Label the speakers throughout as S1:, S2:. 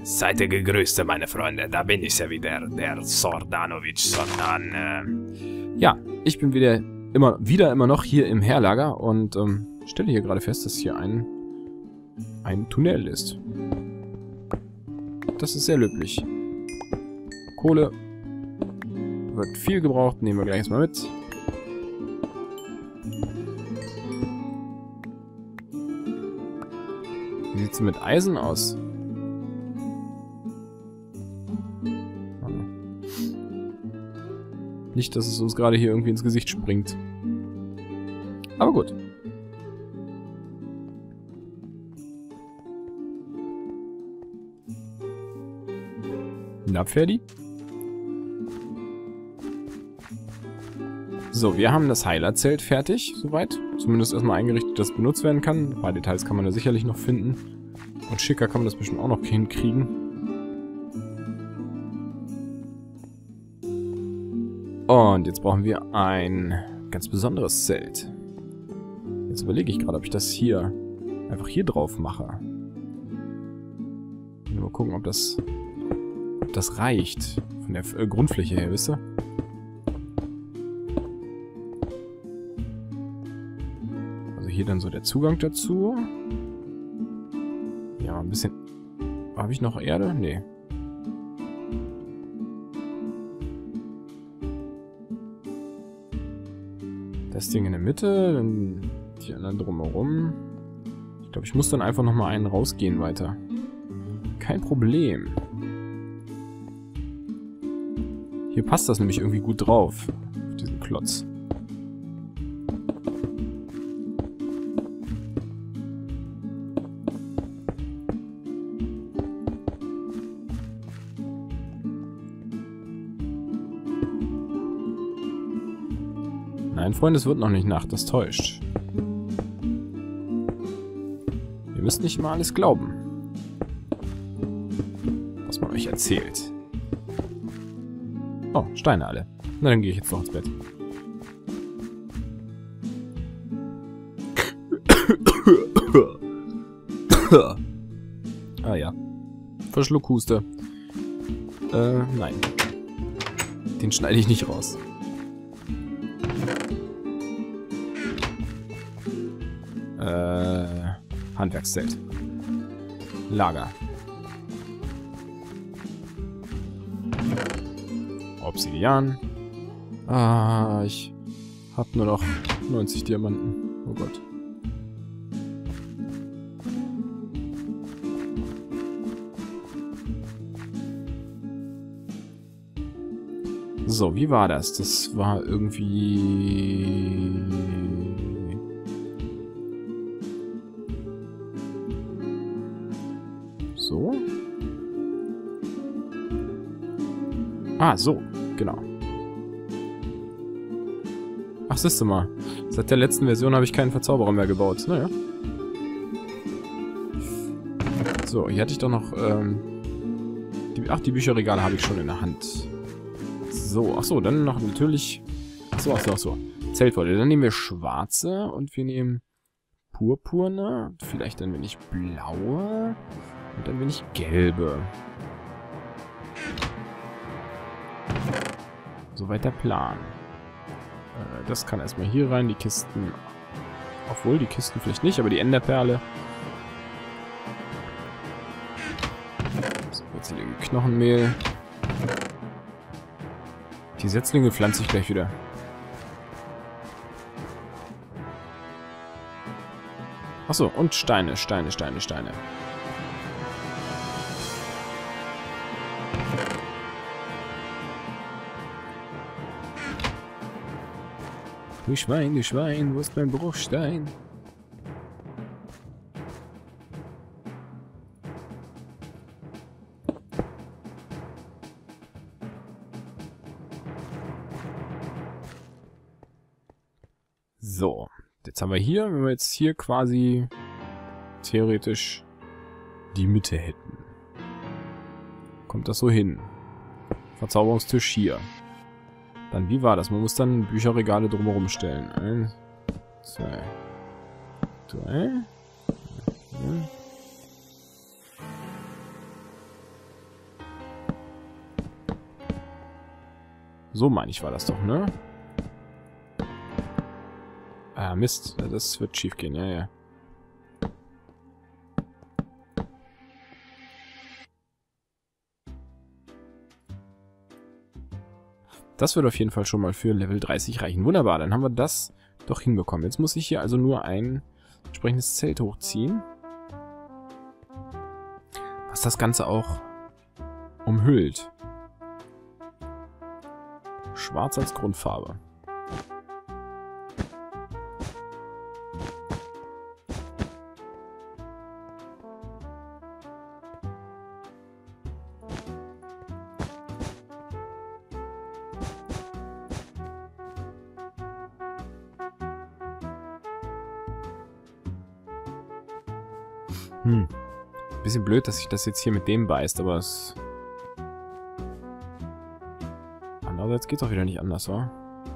S1: Seid ihr gegrüßt, meine Freunde. Da bin ich ja wieder, der Sordanovic Sordan.
S2: Ja, ich bin wieder immer noch hier im Heerlager und stelle hier gerade fest, dass hier ein Tunnel ist. Das ist sehr löblich. Kohle wird viel gebraucht, nehmen wir gleich erstmal mit. Wie sieht es mit Eisen aus? Nicht, dass es uns gerade hier irgendwie ins Gesicht springt. Aber gut. Na, Ferdi? So, wir haben das Heilerzelt fertig, soweit. Zumindest erstmal eingerichtet, dass es benutzt werden kann. Ein paar Details kann man da sicherlich noch finden. Und schicker kann man das bestimmt auch noch hinkriegen. Und jetzt brauchen wir ein ganz besonderes Zelt. Jetzt überlege ich gerade, ob ich das hier einfach hier drauf mache. Mal gucken, ob das reicht. Von der Grundfläche her, wisst ihr? Also hier dann so der Zugang dazu. Ja, ein bisschen... Habe ich noch Erde? Nee. Das Ding in der Mitte, dann die anderen drumherum. Ich glaube, ich muss dann einfach nochmal einen rausgehen weiter. Kein Problem. Hier passt das nämlich irgendwie gut drauf. Auf diesen Klotz. Nein, Freunde, es wird noch nicht Nacht. Das täuscht. Ihr müsst nicht immer alles glauben, was man euch erzählt. Oh, Steine alle. Na, dann gehe ich jetzt noch ins Bett. Ah ja. Verschluckhuste. Nein. Den schneide ich nicht raus. Handwerkszelt. Lager. Obsidian. Ah, ich hab nur noch 90 Diamanten. Oh Gott. So, wie war das? Das war irgendwie... So? Ah, so. Genau. Ach, siehst du mal. Seit der letzten Version habe ich keinen Verzauberer mehr gebaut. Naja. So, hier hatte ich doch noch, die Bücherregale habe ich schon in der Hand. So, ach so, dann noch natürlich... Ach so. Zeltwolle. Dann nehmen wir schwarze und wir nehmen purpurne. Vielleicht ein wenig blaue. Und ein wenig gelbe. Soweit der Plan. Das kann erstmal hier rein. Die Kisten... Obwohl, die Kisten vielleicht nicht, aber die Enderperle. So, jetzt liegen Knochenmehl. Die Setzlinge pflanze ich gleich wieder. Achso, und Steine. Du Schwein, wo ist mein Bruchstein? So, jetzt haben wir hier, wenn wir jetzt hier quasi theoretisch die Mitte hätten. Kommt das so hin? Verzauberungstisch hier. Dann, wie war das? Man muss dann Bücherregale drumherum stellen. 1, 2, 3. So meine ich, war das doch, ne? Ah, Mist. Das wird schief gehen, ja, ja. Das wird auf jeden Fall schon mal für Level 30 reichen. Wunderbar, dann haben wir das doch hinbekommen. Jetzt muss ich hier also nur ein entsprechendes Zelt hochziehen. Was das Ganze auch umhüllt. Schwarz als Grundfarbe. Bisschen blöd, dass sich das jetzt hier mit dem beißt, aber es... Andererseits geht's auch wieder nicht anders, wa?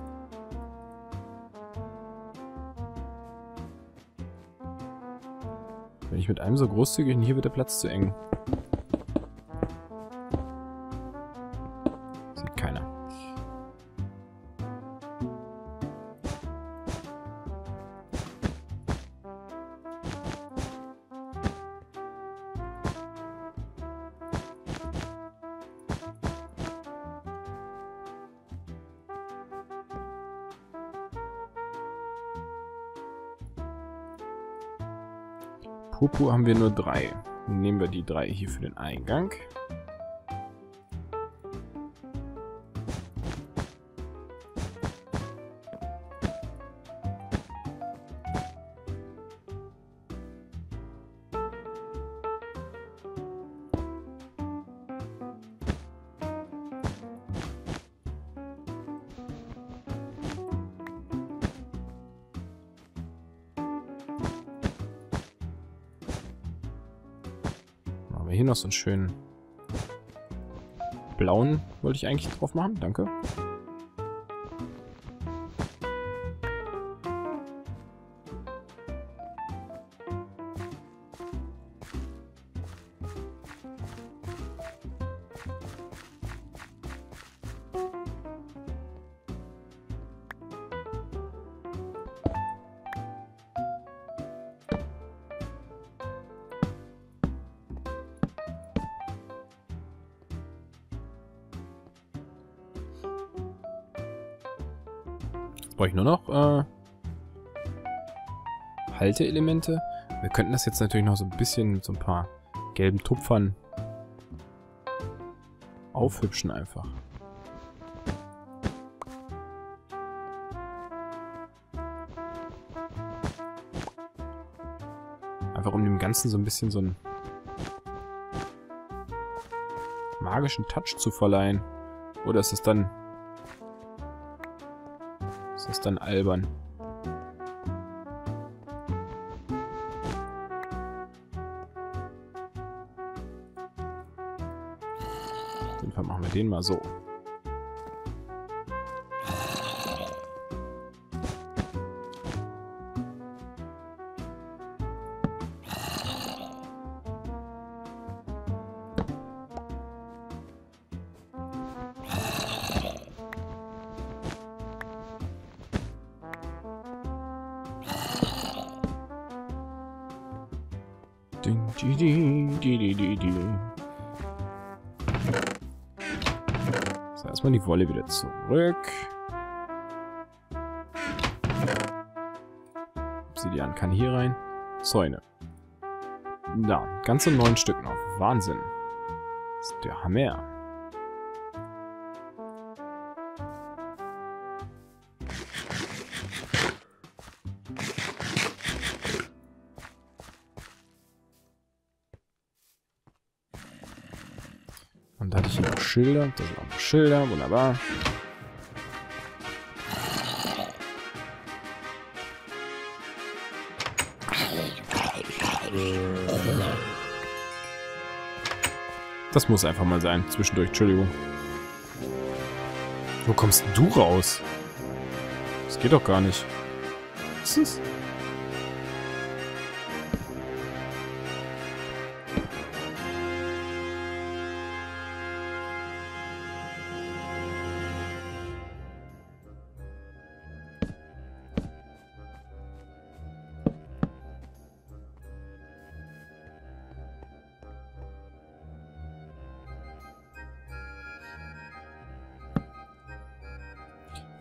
S2: Wenn ich mit einem so großzügig und hier wird der Platz zu eng. Sieht keiner. Purpur haben wir nur 3. Nehmen wir die 3 hier für den Eingang. Machen wir hier noch so einen schönen blauen, wollte ich eigentlich drauf machen. Danke. Brauche ich nur noch Halteelemente. Wir könnten das jetzt natürlich noch so ein bisschen mit so ein paar gelben Tupfern aufhübschen einfach. Einfach um dem Ganzen so ein bisschen so einen magischen Touch zu verleihen. Oder ist es dann... Ist das dann albern? Auf jeden Fall machen wir den mal so. So, erstmal die Wolle wieder zurück. Obsidian kann hier rein. Zäune. Da, ganze 9 Stück noch. Wahnsinn. Das ist der Hammer. Und da hatte ich hier noch Schilder. Da sind auch noch Schilder. Wunderbar. Das muss einfach mal sein. Zwischendurch. Entschuldigung. Wo kommst denn du raus? Das geht doch gar nicht. Was ist das?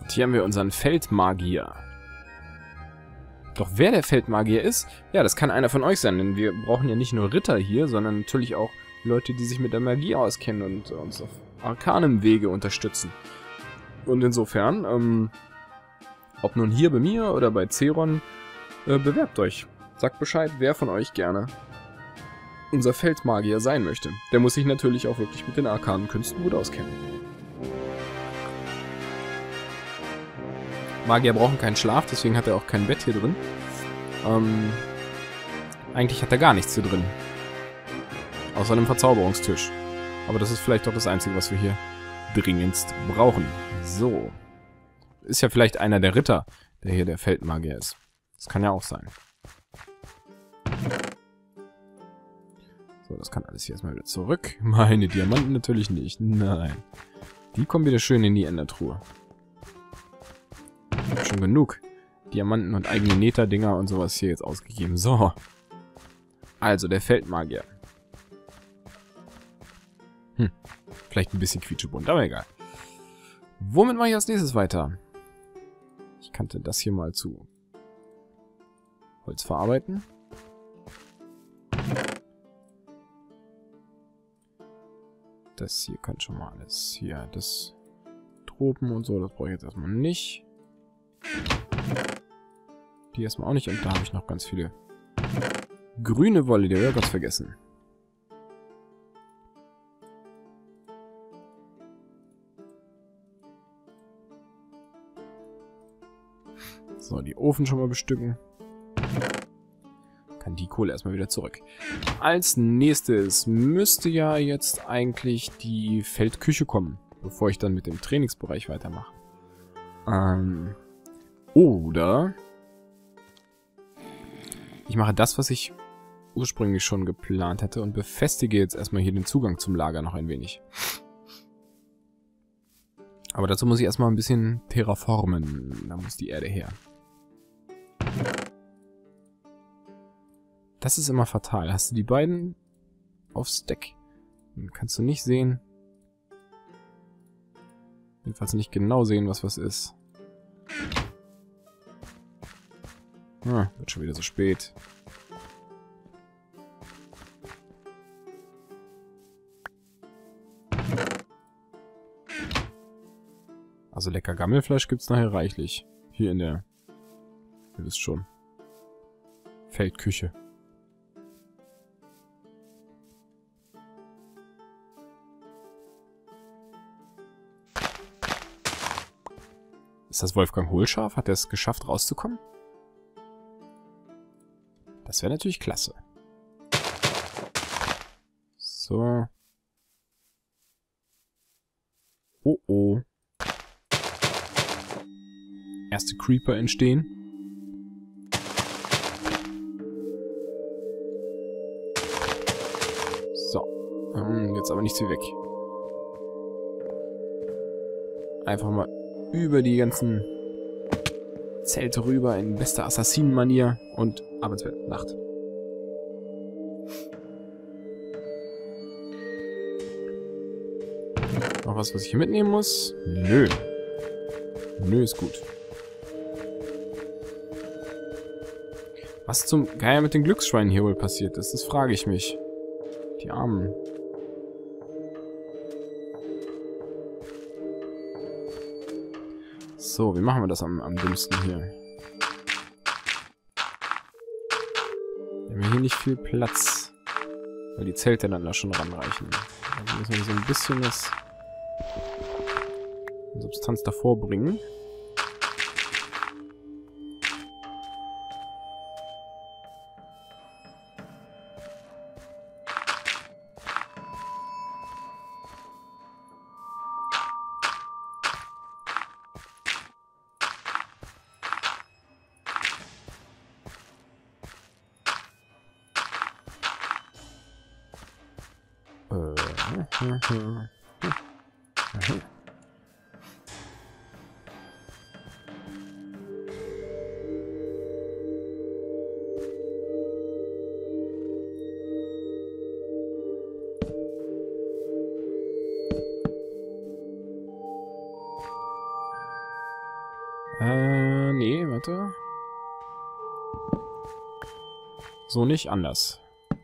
S2: Und hier haben wir unseren Feldmagier. Doch wer der Feldmagier ist, ja, das kann einer von euch sein, denn wir brauchen ja nicht nur Ritter hier, sondern natürlich auch Leute, die sich mit der Magie auskennen und uns auf arkanem Wege unterstützen. Und insofern, ob nun hier bei mir oder bei Zeron, bewerbt euch. Sagt Bescheid, wer von euch gerne unser Feldmagier sein möchte. Der muss sich natürlich auch wirklich mit den arkanen Künsten gut auskennen. Magier brauchen keinen Schlaf, deswegen hat er auch kein Bett hier drin. Eigentlich hat er gar nichts hier drin. Außer einem Verzauberungstisch. Aber das ist vielleicht doch das Einzige, was wir hier dringendst brauchen. So. Ist ja vielleicht einer der Ritter, der hier der Feldmagier ist. Das kann ja auch sein. So, das kann alles hier erstmal wieder zurück. Meine Diamanten natürlich nicht. Nein. Die kommen wieder schön in die Endertruhe. Ich habe schon genug Diamanten und eigene Nether-Dinger und sowas hier jetzt ausgegeben. So. Also, der Feldmagier. Vielleicht ein bisschen quietschebunt, aber egal. Womit mache ich als nächstes weiter? Ich kannte das hier mal zu Holz verarbeiten. Das hier kann schon mal alles. Hier, das Tropen und so, das brauche ich jetzt erstmal nicht. Die erstmal auch nicht. Und da habe ich noch ganz viele grüne Wolle, die habe ich ganz vergessen. So, die Ofen schon mal bestücken. Kann die Kohle erstmal wieder zurück. Als nächstes müsste ja jetzt eigentlich die Feldküche kommen, bevor ich dann mit dem Trainingsbereich weitermache. Oder ich mache das, was ich ursprünglich schon geplant hatte und befestige jetzt erstmal hier den Zugang zum Lager noch ein wenig. Aber dazu muss ich erstmal ein bisschen terraformen. Da muss die Erde her. Das ist immer fatal. Hast du die beiden aufs Deck, dann kannst du nicht sehen. Jedenfalls nicht genau sehen, was ist. Wird schon wieder so spät. Also lecker Gammelfleisch gibt's nachher reichlich. Hier in der... Ihr wisst schon. Feldküche. Ist das Wolfgang Hohlscharf? Hat er es geschafft, rauszukommen? Das wäre natürlich klasse. So. Oh oh. Erste Creeper entstehen. So. Jetzt aber nichts wie weg. Einfach mal über die ganzen Zelte rüber in bester Assassinenmanier und ab ins Bett. Nacht. Noch was ich hier mitnehmen muss? Nö. Nö, ist gut. Was zum Geier mit den Glücksschweinen hier wohl passiert ist, das frage ich mich. Die Armen. So, wie machen wir das am dümmsten hier? Wir haben hier nicht viel Platz, weil die Zelte dann da schon ranreichen. Also müssen wir so ein bisschen was Substanz davor bringen. Nee, warte. So nicht, anders.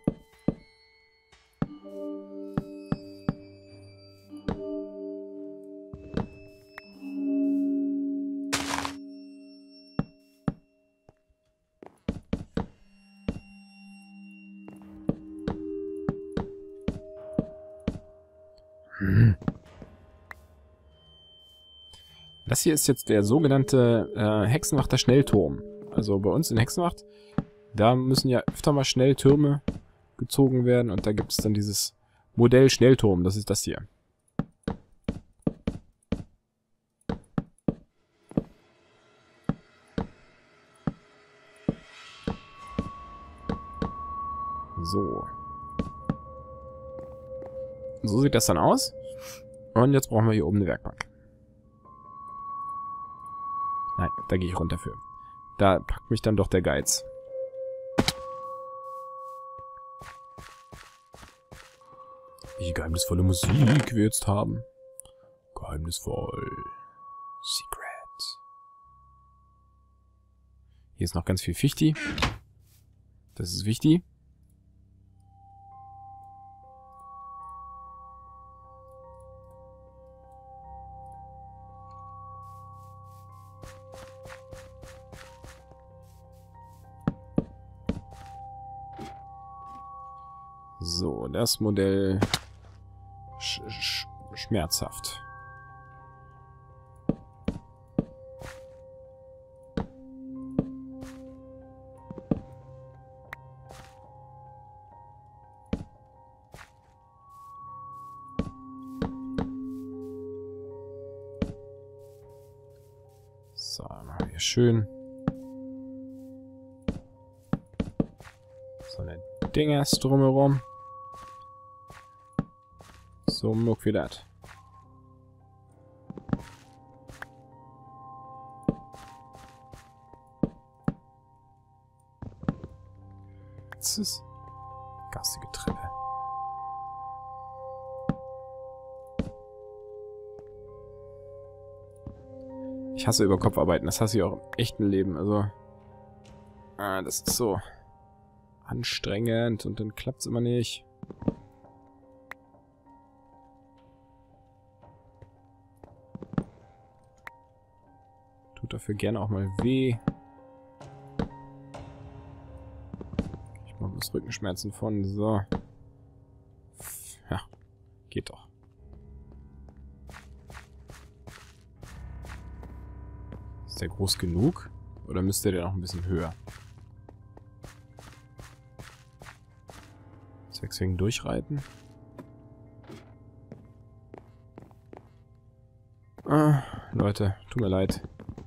S2: Das hier ist jetzt der sogenannte Hexenwachter Schnellturm. Also bei uns in Hexenwacht, da müssen ja öfter mal Schnelltürme gezogen werden. Und da gibt es dann dieses Modell Schnellturm. Das ist das hier. So. So sieht das dann aus. Und jetzt brauchen wir hier oben eine Werkbank. Nein, da gehe ich runter für. Da packt mich dann doch der Geiz. Welche geheimnisvolle Musik wir jetzt haben. Geheimnisvoll. Secret. Hier ist noch ganz viel Fichti. Das ist wichtig. So, das Modell schmerzhaft. So, machen wir hier schön so eine Dingers drumherum. So muck wie das. Das ist garstige Treppe. Ich hasse über Kopfarbeiten. Das hasse ich auch im echten Leben. Also, das ist so anstrengend und dann klappt es immer nicht. Tut dafür gerne auch mal weh. Ich mache das Rückenschmerzen von. So. Ja, geht doch. Ist der groß genug? Oder müsste der noch ein bisschen höher? Zwecks wegen durchreiten. Leute, tut mir leid.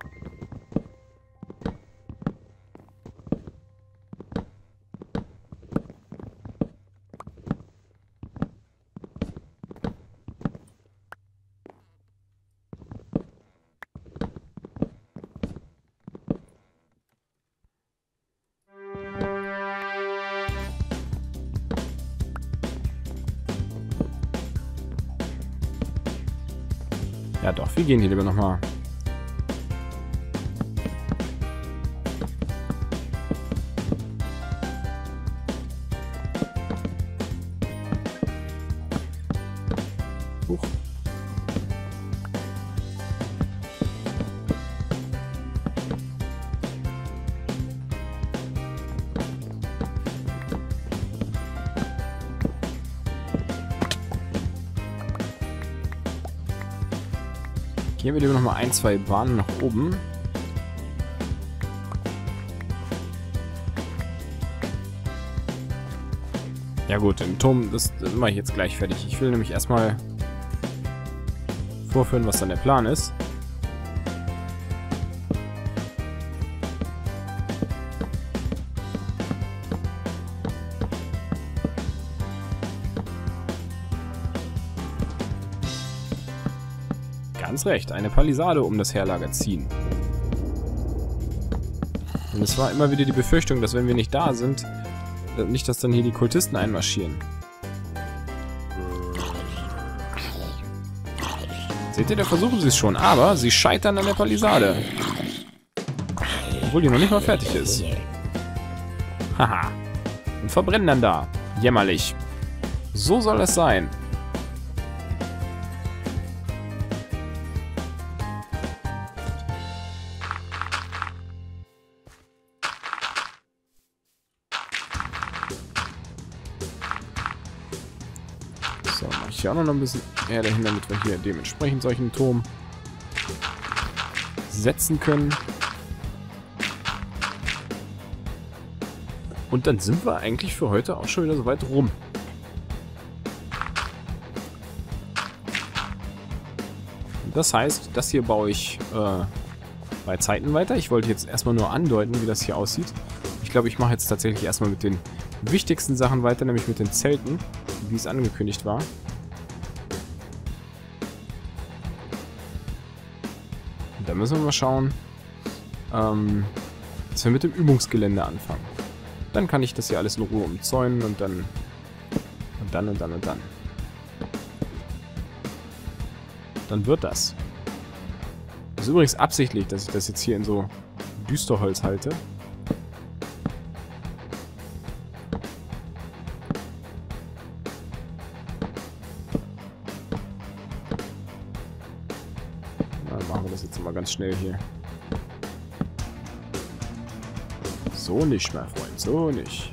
S2: Ja doch, wir gehen hier lieber nochmal. Huch. Gehen wir lieber noch mal ein, zwei Bahnen nach oben. Ja gut, den Turm, das mache ich jetzt gleich fertig. Ich will nämlich erstmal vorführen, was dann der Plan ist. Ganz recht, eine Palisade um das Heerlager ziehen. Und es war immer wieder die Befürchtung, dass wenn wir nicht da sind, nicht, dass dann hier die Kultisten einmarschieren. Seht ihr, da versuchen sie es schon, aber sie scheitern an der Palisade. Obwohl die noch nicht mal fertig ist. Haha. Und verbrennen dann da. Jämmerlich. So soll es sein. So, mache ich hier auch noch ein bisschen Erde hin, damit wir hier dementsprechend solchen Turm setzen können. Und dann sind wir eigentlich für heute auch schon wieder so weit rum. Und das heißt, das hier baue ich bei Zeiten weiter. Ich wollte jetzt erstmal nur andeuten, wie das hier aussieht. Ich glaube, ich mache jetzt tatsächlich erstmal mit den wichtigsten Sachen weiter, nämlich mit den Zelten, wie es angekündigt war. Und da müssen wir mal schauen, dass wir mit dem Übungsgelände anfangen. Dann kann ich das hier alles in Ruhe umzäunen und dann. Dann wird das. Das ist übrigens absichtlich, dass ich das jetzt hier in so Düsterholz halte. Dann machen wir das jetzt mal ganz schnell hier. So nicht, mein Freund, so nicht.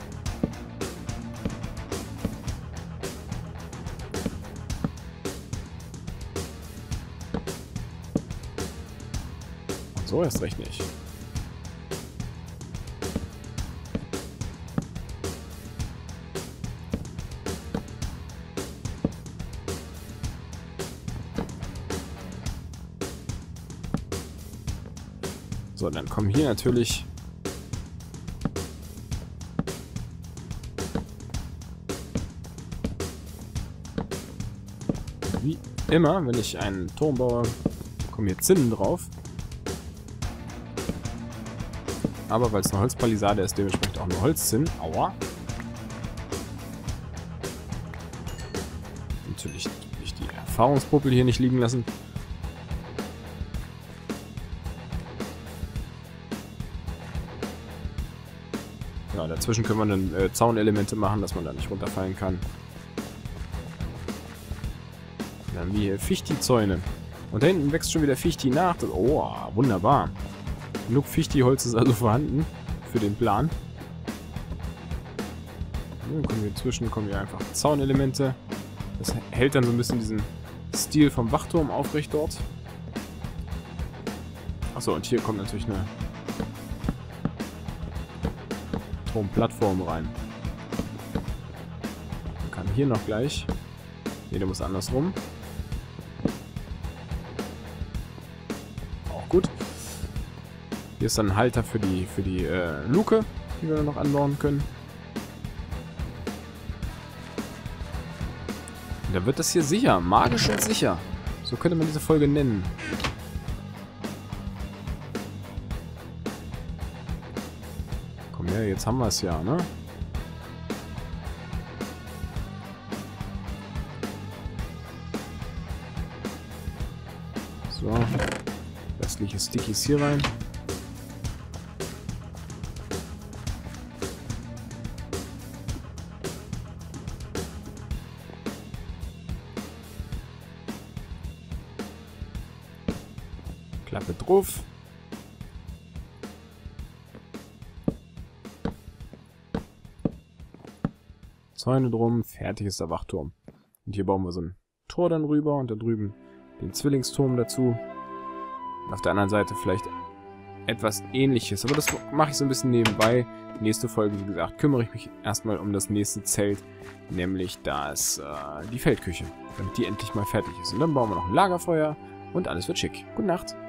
S2: Und so erst recht nicht. So, dann kommen hier natürlich wie immer, wenn ich einen Turm baue, kommen hier Zinnen drauf. Aber weil es eine Holzpalisade ist, dementsprechend auch nur Holzzinnen. Aua. Natürlich nicht die Erfahrungspuppel hier nicht liegen lassen. Ja, dazwischen können wir dann Zaunelemente machen, dass man da nicht runterfallen kann. Dann haben wir hier Fichti-Zäune. Und da hinten wächst schon wieder Fichti nach. Oh, wunderbar. Genug Fichti-Holz ist also vorhanden für den Plan. Dann kommen wir inzwischen einfach Zaunelemente. Das hält dann so ein bisschen diesen Stil vom Wachturm aufrecht dort. Achso, und hier kommt natürlich eine Turmplattform rein. Man kann hier noch gleich. Ne, der muss andersrum. Auch gut. Hier ist dann ein Halter für die Luke, die wir dann noch anbauen können. Und da wird das hier sicher. Magisch und sicher. So könnte man diese Folge nennen. Komm her, jetzt haben wir es ja, ne? So. Restliche Stickies hier rein. Klappe drauf. Zäune drum, fertig ist der Wachturm. Und hier bauen wir so ein Tor dann rüber und da drüben den Zwillingsturm dazu. Und auf der anderen Seite vielleicht etwas Ähnliches. Aber das mache ich so ein bisschen nebenbei. Nächste Folge, wie gesagt, kümmere ich mich erstmal um das nächste Zelt, nämlich die Feldküche, damit die endlich mal fertig ist. Und dann bauen wir noch ein Lagerfeuer und alles wird schick. Gute Nacht.